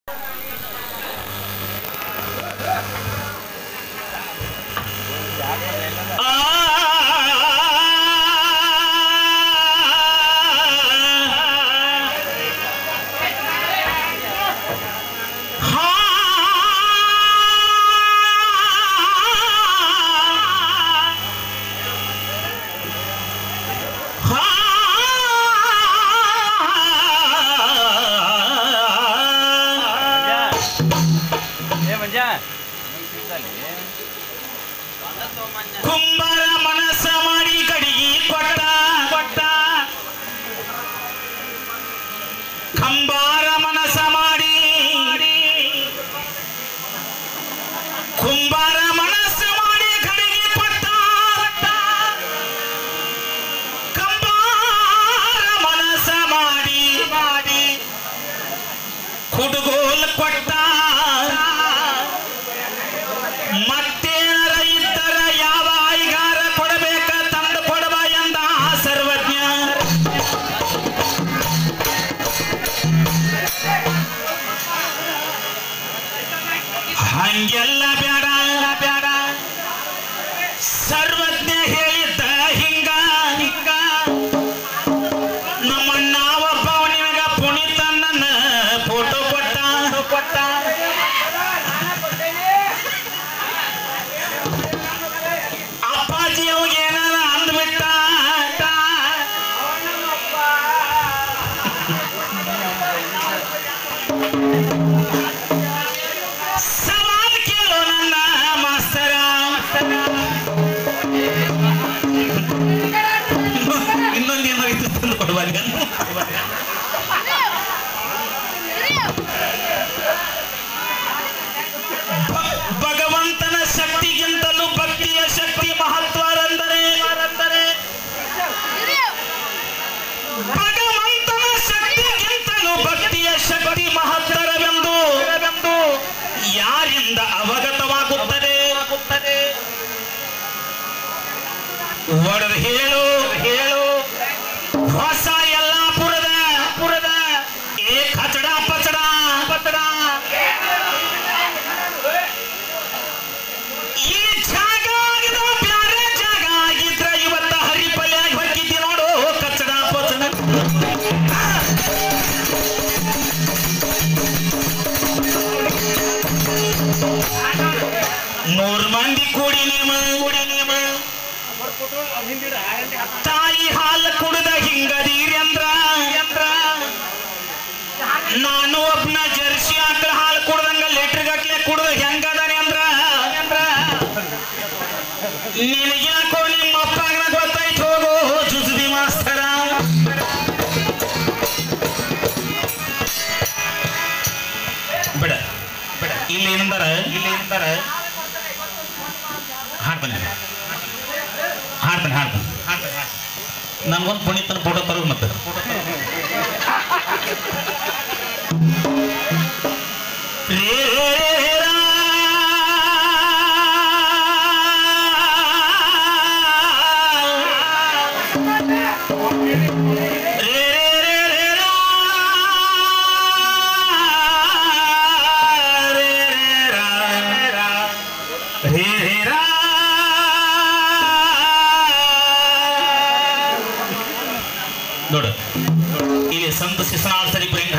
ಕುಂಬಾರ ಮನಸ್ಸ ಮಾಡಿ ಕಡಿಗಿ ಕೊಟ್ಟ ಕೊಟ್ಟ ಕಂಬಾರ ಮನಸ್ಸ ಮಾಡಿ ಕುಂಬಾರ ಮನಸ್ಸ ಮಾಡಿ ಕಡಿಗಿ ಕೊಟ್ಟ ಕಂಬಾರ ಮನಸ್ಸ ಮಾಡಿ ಕುಡುಗೋಲ್ ಕೊಟ್ಟ ಹಂಗೆಲ್ಲ ಬೇಡ ಬೇಡ ಸರ್ವಜ್ಞ ಹೇಳಿದ್ದ ಹಿಂಗ ಹಿಂಗ ನಮ್ಮಣ್ಣ ಒಬ್ಬ ನಿನಗ ಪುನೀತನ್ನ ಫೋಟೋ ಕೊಟ್ಟ ಕೊಟ್ಟ ಅಪ್ಪಾಜಿ ಅವಾಗ ಏನಾರ ಅಂದ್ಬಿಟ್ಟ ಭಗವಂತನ ಶಕ್ತಿಗಿಂತಲೂ ಭಕ್ತಿಯ ಶಕ್ತಿ ಮಹತ್ವರೆಂದರೆ ಭಗವಂತನ ಶಕ್ತಿಗಿಂತಲೂ ಭಕ್ತಿಯ ಶಕ್ತಿ ಮಹತ್ತರವೆಂದು ಯಾರಿಂದ ಅವಗತವಾಗುತ್ತದೆ ಒಡೆದು ಹೇಳು ಹೇಳು ಹೊಸ ಯಲ್ಲಾಪುರದ ಏ ಕಚಡ ಪಚಡ ಪಚಡ ಈ ಜಾಗ ಆಗಿದ ಬ್ಯಾರೆ ಜಾಗ ಆಗಿದ್ರ ಇವತ್ತ ಹರಿಪಲ್ಯಾಗಿ ಹೊಕ್ಕಿದ್ದಿ ನೋಡು ಕಚಡ ಪಚಡ ಮೂರ್ ಮಂದಿ ಕೂಡಿ ನಿಮ್ಮ ತಾಯಿ ಹಾಲು ಕುಡಿದ ಹಿಂಗದೀರಿ ಅಂದ್ರ ನಾನು ಒಬ್ನ ಜರ್ಸಿ ಆಕಳ ಹಾಲು ಕುಡ್ದಂಗ ಲೀಟರ್ ಗಟ್ಲೆ ಕುಡ್ದ ಹೆಂಗದಾನೆ ಅಂದ್ರ ನಿನಗ್ಯಾಕೋ ನಿಮ್ಮ ಅಪ್ಪನ ಗೊತ್ತಾಯ್ತು ಹೋಗೋ ಜುಜುಬಿ ಮಾಸ್ತರ ಬಿಡ ಇಲ್ಲಿ ಏನಂದಾರ ಹಾಡ್ತಾನೆ ನನ್ಗೊಂದು ಪುನೀತನ ಫೋಟೋ ತರೋದು ಮತ್ತೆ ನೋಡು ಇಲ್ಲಿ ಸಂತ ಶಿಶುನಾಳ ಸರಿ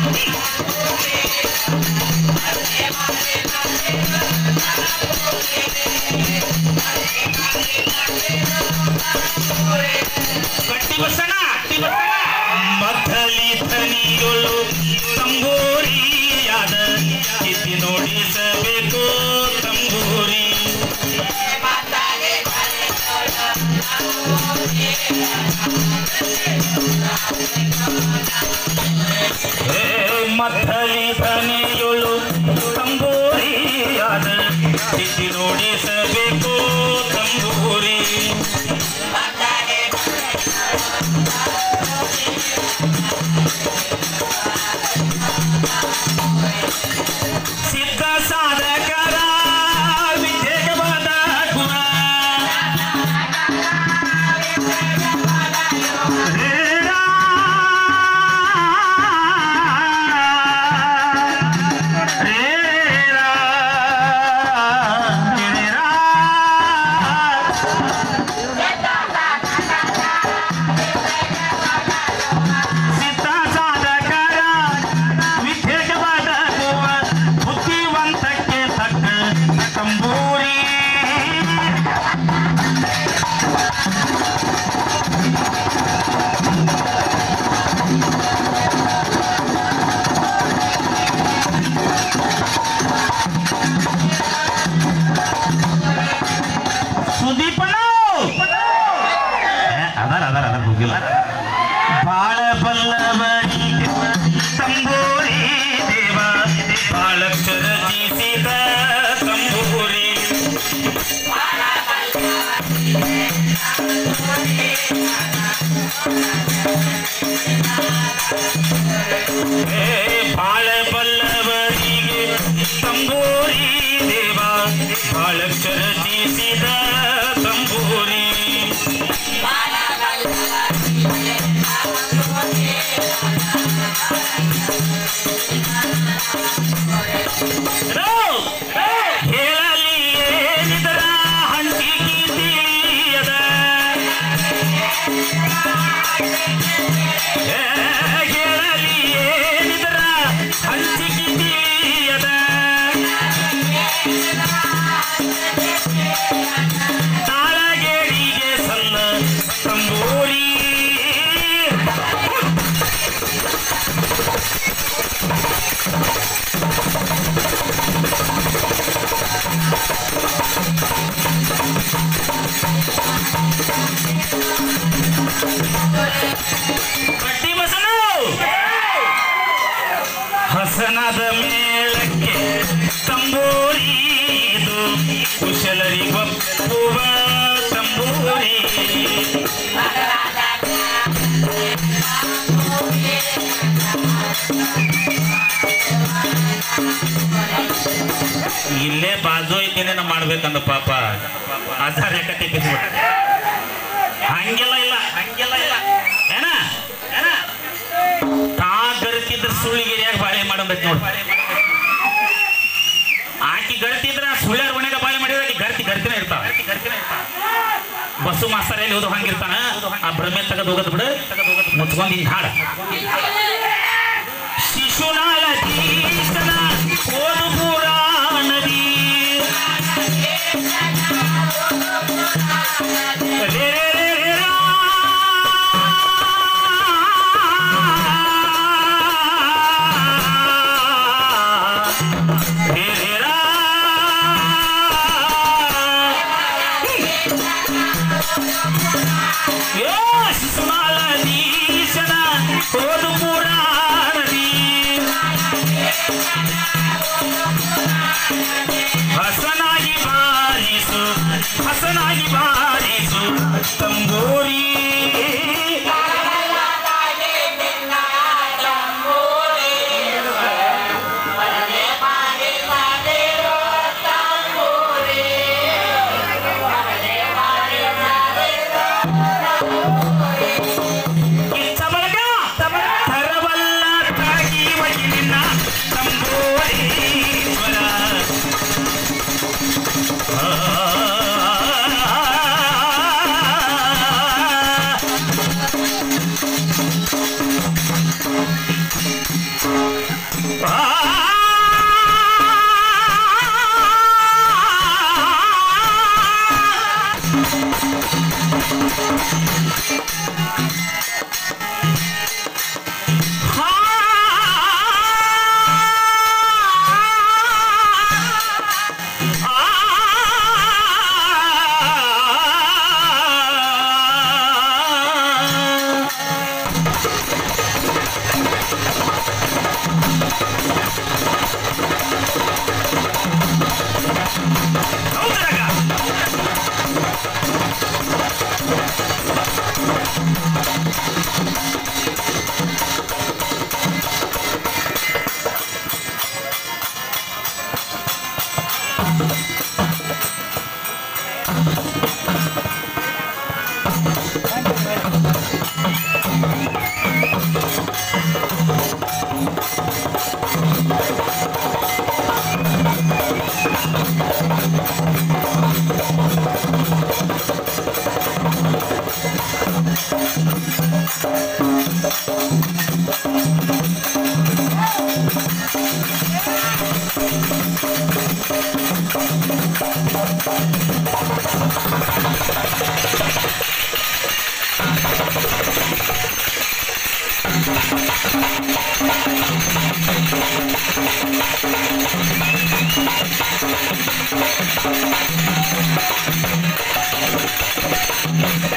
ಗಟ್ಟಿ ಬಸಣ ಮಥಲಿ ಧನಿಯೊಳು ತಂಬೂರಿಯಾದ ಸ್ಥಿತಿ ನೋಡಿಸಬೇಕು ತಂಬೂರಿ ಮಥಲಿ ಧನಿಯೊಳು ತಂಬೂರಿಯಾದ ಸ್ಥಿತಿ ನೋಡಿಸಬೇಕು ತಂಬೂರಿ ಸಿದ್ಧ ಸಾಧಕರ ವಿದ್ಯೆಗೆ ಬಂದ ಗುಣ ಬಾಳ ಬಲ್ಲವರಿಗೆ ತಂಬೂರಿ ದೇವ ಬಾಳ ರಚಿಸಿದ ತಂಬೂರಿ ಬಾಳ ಬಲ್ಲವರಿಗೆ ತಂಬೂರಿ ದೇವ ಬಾಳ ರಚಿಸಿದ ತಂಬೂರಿ ಹೇಳಲಿ ಏನಿದರ ಹಂಚಿಗೆ ತಿಳಿಯದ ಹೇಳಲಿ ಏನಿದರ ಹಂಚಿಗೆ ತಿಳಿಯದ ತಾಳಗೇಡಿಗೆ ಸಣ್ಣ ತಂಬೂರಿ ಗಟ್ಟಿ ಬಸನು ಹಸನದ ಮೇಳಕ್ಕೆ ತಂಬೂರಿ ಇದು ಕುಶಲರಿಗೊಪ್ಪುವ ತಂಬೂರಿ ಇಲ್ಲೇ ಬಾಜು ಐತೇನೇನ ಮಾಡ್ಬೇಕಂದ ಪಾಪ ಆಧಾರ ಕಟ್ಟಿ ಬಿದ್ಬಿಟ್ಟ ಹಂಗೆಲ್ಲ ಇಲ್ಲ ಏನ ತಾ ಗರ್ತಿದ್ರ ಸುಳ್ಳಿಗಿರಿಯಾಗ ಬಾಳೆ ಮಾಡಬೇಕು ನೋಡಿ ಆಕಿ ಗರ್ತಿದ್ರ ಸುಳ್ಳ್ಯಾರ ಮನೆಗೆ ಬಾಳೆ ಮಾಡಿದ್ರೆ ಗರ್ತಿನ ಇರ್ತಾವ ಬಸ್ಸು ಮಾಸ್ತರ್ ಎಲ್ಲಿ ಹೋದ ಹಂಗಿರ್ತಾನ ಆ ಭ್ರಮೆ ತೆಗೆದು ಹೋಗದ್ ಬಿಡು ಮುಚ್ಕೊಂಡ್ ಹಿಂಗ್ ಹಾಡ ಶಿಶುನಾಳ ತೀರ್ಥನ ಓದು ಪುರಾಣದಿ ಶಿಶುನಾಳಧೀಶನ ಓದು ಪುರಾಣದಿ ಹಸನಾಗಿ ಬಾರಿಸು ತಂಬೂರಿ ತರವಲ್ಲ ತಾಗಿ ವಗಿಲಿನ ತಂಬೂರಿ Thank